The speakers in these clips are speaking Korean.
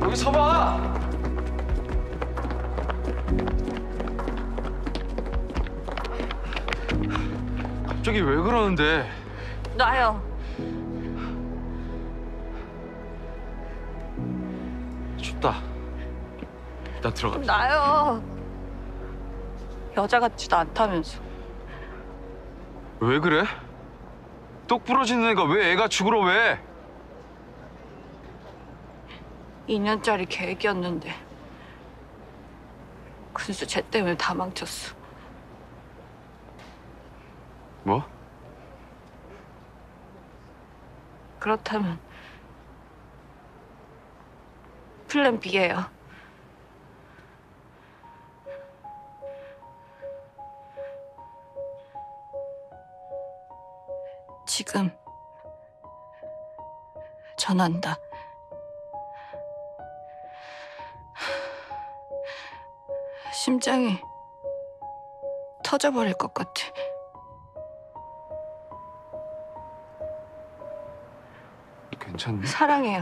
여기 서봐! 갑자기 왜 그러는데? 놔요. 춥다. 일단 들어가. 놔요. 여자 같지도 않다면서. 왜 그래? 똑 부러지는 애가 왜 애가 죽으러 왜? 2년짜리 계획이었는데 근수 쟤 때문에 다 망쳤어. 뭐? 그렇다면 플랜 B예요. 지금 전한다. 심장이 터져버릴 것 같아. 괜찮니? 사랑해요.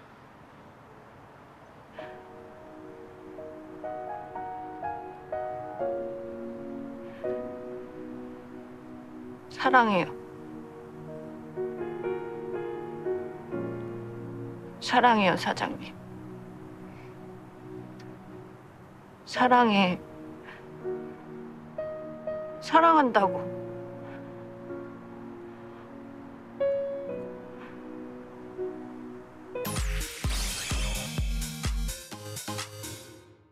사랑해요. 사랑해요, 사장님. 사랑해. 사랑한다고.